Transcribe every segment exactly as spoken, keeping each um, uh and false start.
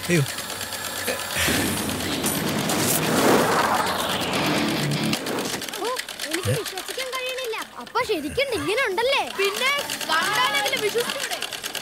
അയ്യോ എനിക്ക് വിശ്വസിക്കാൻ കഴിയണില്ല. അപ്പൊ ശരിക്കും ഇങ്ങനെ ഉണ്ടല്ലേ? പിന്നെ വിശ്വസിച്ചൂടെ?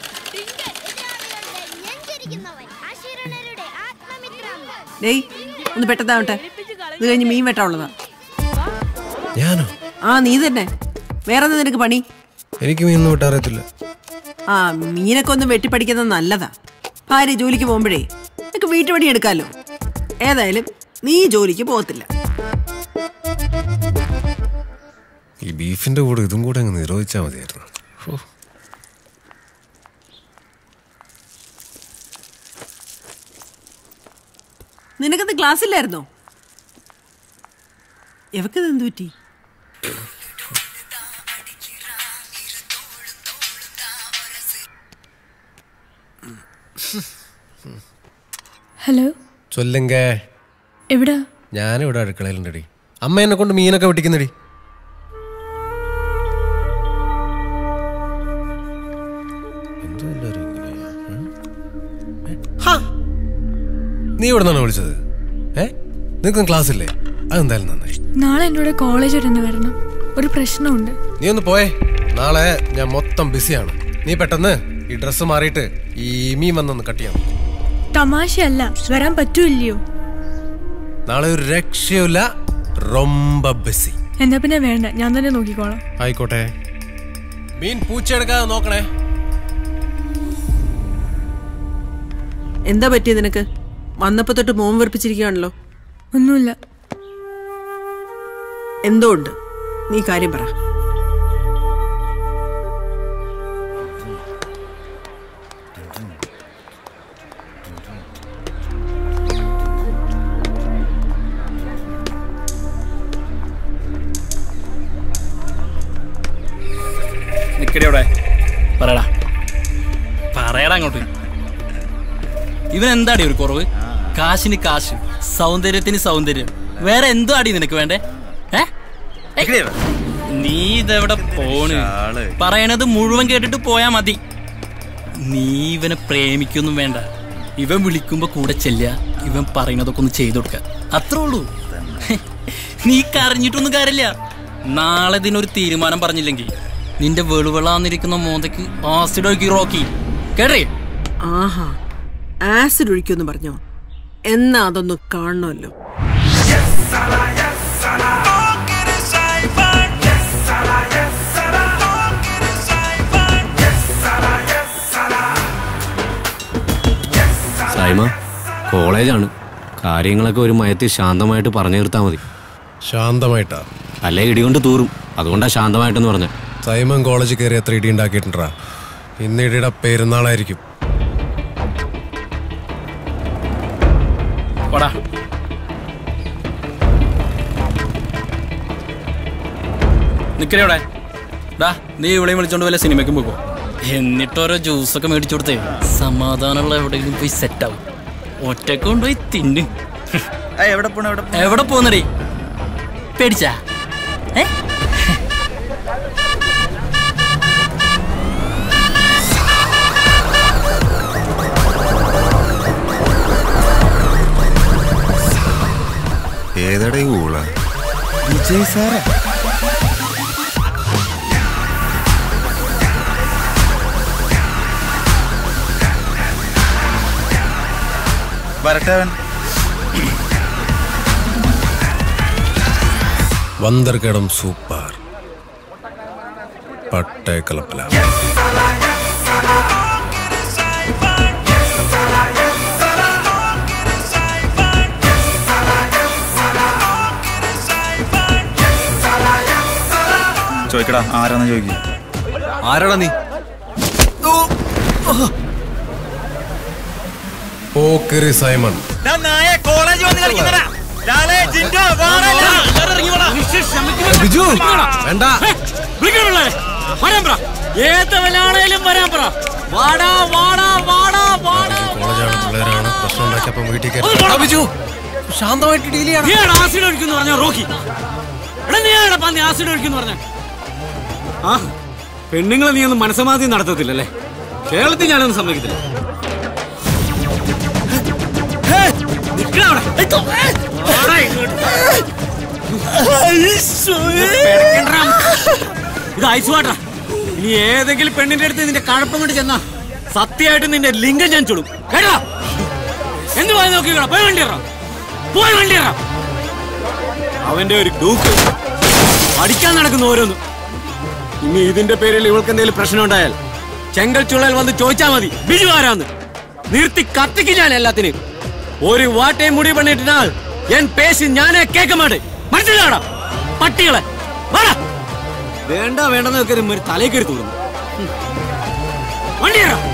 ഒന്ന് പെട്ടതാവട്ടെ. ഇത് കഴിഞ്ഞ് മീൻ വെട്ടാനുള്ളതാ. ഞാനോ? ആ നീ തന്നെ. വേറെ എന്താ നിനക്ക് പണി? എനിക്ക് മീനൊന്നും വെട്ടാറിയത്തില്ല. ആ മീനൊക്കെ ഒന്ന് വെട്ടിപ്പടിക്കുന്നത് നല്ലതാ. ഭാര്യ ജോലിക്ക് പോകുമ്പോഴേ നിനക്ക് വീട്ടുപണി എടുക്കാലോ. ഏതായാലും നീ ജോലിക്ക് പോകത്തില്ല. ഈ ബീഫിന്റെ കൂടെ ഇതും കൂടെ അങ്ങ് നിരോധിച്ചാൽ മതിയായിരുന്നു. നിനക്കത് ക്ലാസ് ഇല്ലായിരുന്നോ? എവക്കത് എന്ത് പറ്റി? ഹലോ ചൊല്ലുങ്ക. എവിടാ? ഞാനിവിടെ അടുക്കളയിലുണ്ടടി. അമ്മ എന്നെ കൊണ്ട് മീനൊക്കെ വെട്ടിക്കുന്നടി. നീ ഇവിടെ നിന്നാണ് വിളിച്ചത്? ഏ നിനക്കും ക്ലാസ് ഇല്ലേ? അതെന്തായാലും നന്നായി. നാളെ എൻ്റെ കൂടെ കോളേജ് വരെ ഒന്ന് വരണം. ഒരു പ്രശ്നമുണ്ട്. നീ ഒന്ന് പോയേ. നാളെ ഞാൻ മൊത്തം ബിസിയാണ്. നീ പെട്ടെന്ന് ഈ ഡ്രസ്സ് മാറിയിട്ട് ഈ മീൻ വന്നൊന്ന് കട്ട് ചെയ്യാം. തമാശയല്ല, വരാൻ പറ്റൂല്ലയോ? നാളെ ഒരു രക്ഷയില്ല. റൊമ്പ ബിസി. എന്നാ പിന്നെ വേണ്ട, ഞാൻ തന്നെ നോക്കിക്കോളാം. ആയിക്കോട്ടെ. മീൻ പൂച്ചെടുക്കാതെ നോക്കണേ. എന്താ പറ്റിയ നിനക്ക്? വന്നപ്പോ തൊട്ട് മോൻ വെറുപ്പിച്ചിരിക്കുകയാണല്ലോ. ഒന്നുമില്ല. എന്തോ ഉണ്ട്. നീ കാര്യം പറ. നിക്കടിയോടെ പറയടാ പറയടാ അങ്ങോട്ട്. ഇവൻ എന്താടി ഒരു കുറവ്? കാശിന് കാശ്, സൗന്ദര്യത്തിന് സൗന്ദര്യം. വേറെ എന്തോ അടി നിനക്ക് വേണ്ടേ? നീ ഇതെവിടെ പോണ്? പറയണത് മുഴുവൻ കേട്ടിട്ട് പോയാ മതി. നീ ഇവനെ പ്രേമിക്കൊന്നും വേണ്ട. ഇവൻ വിളിക്കുമ്പോ കൂടെ ചെല്ലുക, ഇവൻ പറയുന്നതൊക്കെ ഒന്ന് ചെയ്തു കൊടുക്ക, അത്രേ ഉള്ളൂ. നീ കരഞ്ഞിട്ടൊന്നും കാര്യമില്ല. നാളെ ഇതിനൊരു തീരുമാനം പറഞ്ഞില്ലെങ്കിൽ നിന്റെ വെളുവെളാന്നിരിക്കുന്ന മോന്തയ്ക്ക് ആസിഡ് ഒഴുക്കി റോക്കി കേട്ടേ. ആഹാ, ആസിഡ് ഒഴിക്കുമെന്ന് പറഞ്ഞോ? എന്നാ അതൊന്ന് കാണണമല്ലോ. സൈമ, കോളേജാണ്. കാര്യങ്ങളൊക്കെ ഒരു മയത്തിൽ ശാന്തമായിട്ട് പറഞ്ഞു തീർത്താൽ മതി. ശാന്തമായിട്ടാ? അല്ലേ ഇടികൊണ്ട് തൂറും. അതുകൊണ്ടാ ശാന്തമായിട്ടെന്ന് പറഞ്ഞ. സൈമൻ കോളേജിൽ കയറി എത്ര ഇടി ഉണ്ടാക്കിയിട്ടുണ്ടാ? ഇന്ന് ഇടിയുടെ പെരുന്നാളായിരിക്കും. നിക്കടെ ഡാ, നീ ഇവിടെ വിളിച്ചോണ്ട് വല്ല സിനിമയ്ക്കും പോകോ. എന്നിട്ടോരോ ജ്യൂസൊക്കെ മേടിച്ചു കൊടുത്തേ സമാധാനമുള്ള എവിടെയെങ്കിലും പോയി സെറ്റാവും. ഒറ്റക്ക് കൊണ്ടുപോയി തിന്നു. എവിടെ പോന്നടി? പേടിച്ചാ? ഏ ഏതടേ ഊള? വിജയ് സാറാ? വരട്ടവൻ വന്തർകടം സൂപ്പർ പട്ടേക്കലപ്പല. ചോദിക്കടാ, ആരാന്ന് ചോദിക്കും. ആരാടാ നീ? പോക്കറി സൈമൺ. ബിജു വേണ്ട. കോളേജാണ്, പിള്ളേരാണ്. പ്രശ്നം ഉണ്ടാക്കിയപ്പോ വീട്ടിൽ കയറി. ബിജു ശാന്തമായിട്ട് ഡീൽ ചെയ്യണം. ആസിഡ് ഒഴിക്കുന്നു പറഞ്ഞ റോക്കി. നീ ആസിഡ് ഒഴിക്കുന്നു പറഞ്ഞ ആ പെണ്ണുങ്ങളെ നീ ഒന്നും മനസ്സമാധി നടത്തത്തില്ലല്ലേ? കേരളത്തിൽ ഞാനൊന്നും സമ്മതിക്കത്തില്ല. ഇത് ഐസ് വാട്ടർ. ഇനി ഏതെങ്കിലും പെണ്ണിന്റെ അടുത്ത് നിന്റെ കഴപ്പം കൊണ്ട് ചെന്നാ സത്യമായിട്ട് നിന്റെ ലിംഗം ഞാൻ ചുടും. കേട്ടോ? എന്ത് പോയി നോക്കിക്കോ. പോയി വണ്ടി ഇറ പോയി വണ്ടി ഇറ. അവന്റെ ഒരു ഡൂക്ക് അടിക്കാൻ നടക്കുന്ന ഓരോന്നും. ഇനി ഇതിന്റെ പേരിൽ ഇവൾക്ക് എന്തെങ്കിലും പ്രശ്നം ഉണ്ടായാൽ ചെങ്കൽ ചുള്ളൽ വന്ന് ചോദിച്ചാ മതി ബിജു ആരാന്ന്. നിർത്തി കത്തിക്ക് ഞാൻ എല്ലാത്തിനും. ഒരു വാട്ടയും മുടി പണിയിട്ടാൽ എൻ പേശി ഞാനേ കേൾക്ക മാട്ടേ. മനസ്സിലാടാ പട്ടികളെ. വേണ്ട വേണ്ടെന്ന് വെക്കരുത്. ഒരു തലയിൽ കയറി തോന്നുന്നു. വണ്ടി ഇറ.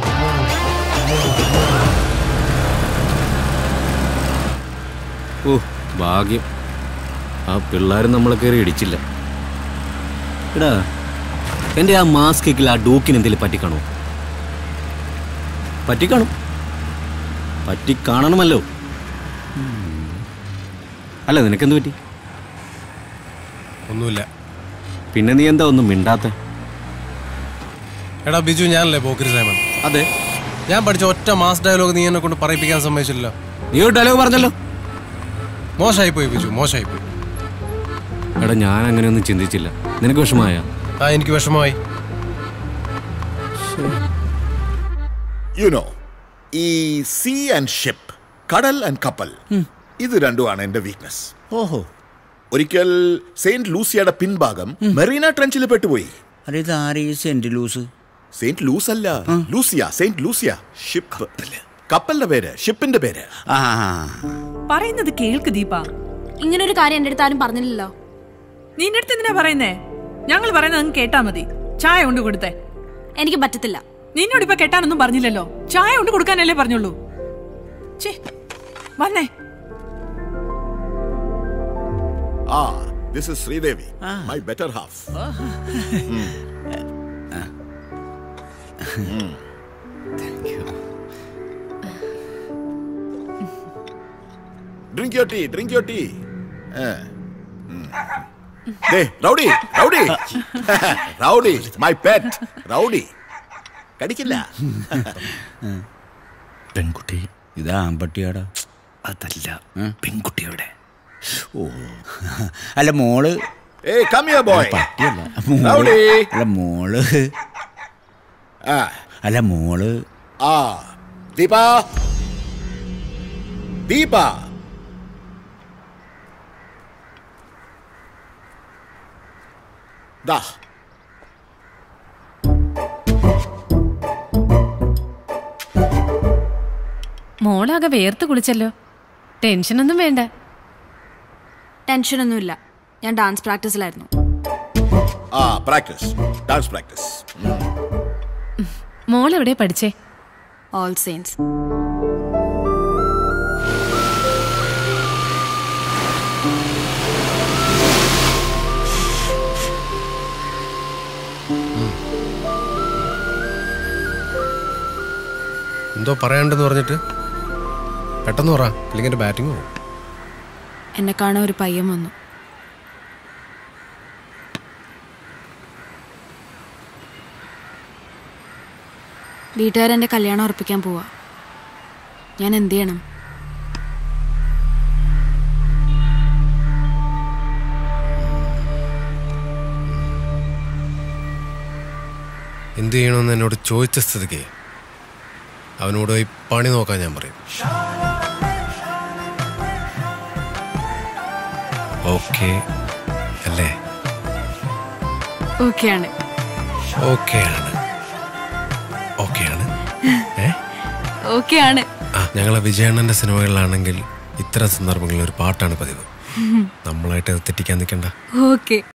ഓ ഭാഗ്യം, ആ പിള്ളേരും നമ്മളെ കയറി ഇടിച്ചില്ല. എടാ, എൻ്റെ ആ മാസ്കിൽ ആ ഡൂക്കിന് എന്തെങ്കിലും പറ്റിക്കാണോ? പറ്റിക്കാണും. പറ്റിക്കാണണമല്ലോ. അല്ല, നിനക്കെന്ത് പറ്റി? ഒന്നുമില്ല. പിന്നെ നീ എന്താ ഒന്നും മിണ്ടാത്ത? എടാ ബിജു, ഞാനല്ലേ പോക്കിരി സൈമൺ? അതെ. ഞാൻ പഠിച്ച ഒറ്റ മാസ് ഡയലോഗ് നീ എന്നെ കൊണ്ട് പറയിപ്പിക്കാൻ സമ്മതിച്ചില്ലല്ലോ. നീ ഒരു ഡയലോഗ് പറഞ്ഞല്ലോ. മോശമായി പോയി ബിജു, മോശമായി പോയി. എടാ, ഞാൻ അങ്ങനെയൊന്നും ചിന്തിച്ചില്ല. നിനക്ക് വിഷമമായ? ആ, എനിക്ക് വിഷമമായി. യു നോ, ഈ സീ ആൻഡ് ഷിപ്പ്, കടൽ ആൻഡ് കപ്പൽ, ഇത് രണ്ടുമാണ് എന്റെ വീക്ക്നെസ്. ഓഹോ. ഒരിക്കൽ സെയിന്റ് ലൂസിയയുടെ പിൻഭാഗം മെറീന ട്രെഞ്ചിൽ പെട്ടുപോയി. Saint loose? സെയിന്റ് ലൂസ് അല്ല, ലൂസിയ. Saint Lucia ship. കപ്പലിന്റെ പേര്, ഷിപ്പിന്റെ പേര്. പറയുന്നത് കേൾക്ക് ദീപ. ഇങ്ങനെ ഒരു കാര്യം എന്റെ അടുത്ത് ആരും പറഞ്ഞില്ലല്ലോ. നിന്റെ അടുത്ത് എന്തിനാ പറയുന്നേ? ഞങ്ങൾ പറയുന്നത് അങ്ങ് കേട്ടാ മതി. ചായ കൊണ്ട് കൊടുത്തേ. എനിക്ക് പറ്റത്തില്ല. നിന്നോട് ഇപ്പൊ കെട്ടാനൊന്നും പറഞ്ഞില്ലല്ലോ. ചായ കൊണ്ട് കൊടുക്കാനല്ലേ പറഞ്ഞുള്ളൂ. വന്നേ. ആ, this is Sridevi, my better half. Thank you. Drink your tea, drink your tea. Hey, Rowdy, Rowdy. Rowdy, my pet. Rowdy. കടിക്കില്ല. പെൺകുട്ടി. ഇതാ ആൺപട്ടിയാടാ. അതല്ല, പെൺകുട്ടിയുടെ. ഓ, അല്ല മോള്. Hey, come here boy. പട്ടിയല്ല. Rowdy. അല്ല മോള്. അല്ല മോള്. ആ, ദീപ. ദീപ. ദാ. മോളാകെ വേർത്ത് കുളിച്ചല്ലോ. ടെൻഷനൊന്നും വേണ്ട. ടെൻഷനൊന്നുമില്ല. ഞാൻ ഡാൻസ് പ്രാക്ടീസിലായിരുന്നു. ആ, പ്രാക്ടീസ്. Dance practice. മോൾ എവിടെ പഠിച്ചേ? All Saints. എന്തോ പറയാണ്ടെന്ന് പറഞ്ഞിട്ട് പെട്ടെന്ന് പറ, അല്ലെങ്കിൽ എൻ്റെ ബാറ്റിംഗ് പോകും. എന്നെ കാണാൻ ഒരു പയ്യൻ വന്നു. വീട്ടുകാരെൻ്റെ കല്യാണം ഉറപ്പിക്കാൻ പോവാ. ഞാൻ എന്ത് ചെയ്യണം? എന്ത് ചെയ്യണമെന്ന് എന്നോട് ചോദിച്ച സ്ഥിതിക്ക് അവനോട് പോയി പണി നോക്കാൻ ഞാൻ പറയും. ഓക്കെ അല്ലേ? ഓക്കെയാണ്. ഓക്കെയാണ്. ഓക്കെയാണ്. ഓക്കെയാണ്. ആ, ഞങ്ങളെ വിജയണ്ണന്റെ സിനിമകളിലാണെങ്കിൽ ഇത്തരം സന്ദർഭങ്ങളിൽ ഒരു പാട്ടാണ് പതിവ്. നമ്മളായിട്ട് അത് തെറ്റിക്കാൻ നിൽക്കണ്ട. ഓക്കെ.